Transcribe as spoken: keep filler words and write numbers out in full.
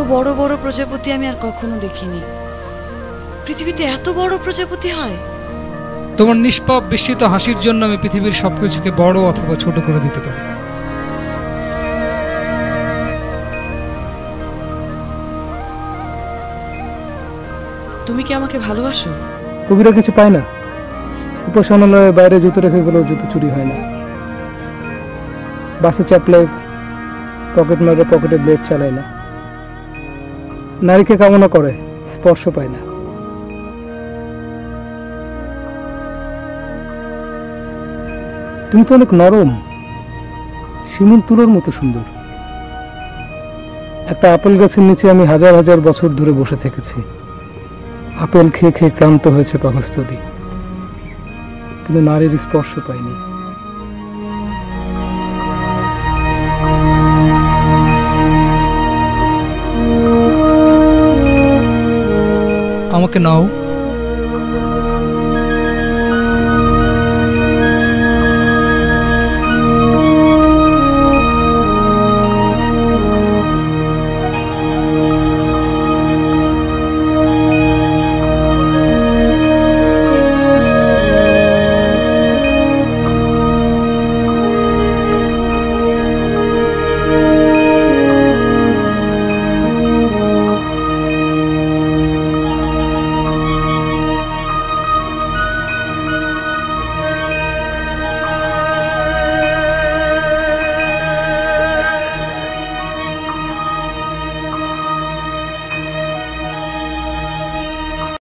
বড় বড় প্রজাপতি আমি আর কখনো দেখিনি। পৃথিবীতে এত বড় প্রজাপতি হয়? তোমার নিষ্পাপ বিস্মিত হাসির জন্য আমি পৃথিবীর সবকিছুকে বড় অথবা ছোট করে দিতে পারি। তুমি কি আমাকে ভালোবাসো? কবিরা কিছু পায় না। উপাসনালয়ের বাইরে জুতো রেখে গেলেও জুতো চুরি হয় না। বাসে চাপলে পকেট মারে পকেটে ব্লেড চালায় না। নারীকে কামনা করে, স্পর্শ পায় না। তুমি তো অনেক নরম, শিমুল তুলোর মতো সুন্দর। একটা আপেল গাছের নিচে আমি হাজার হাজার বছর ধরে বসে থেকেছি। আপেল খেয়ে খেয়ে ক্লান্ত হয়েছে পাকস্থলী, কিন্তু নারীর স্পর্শ পাইনি। আমাকে নাও।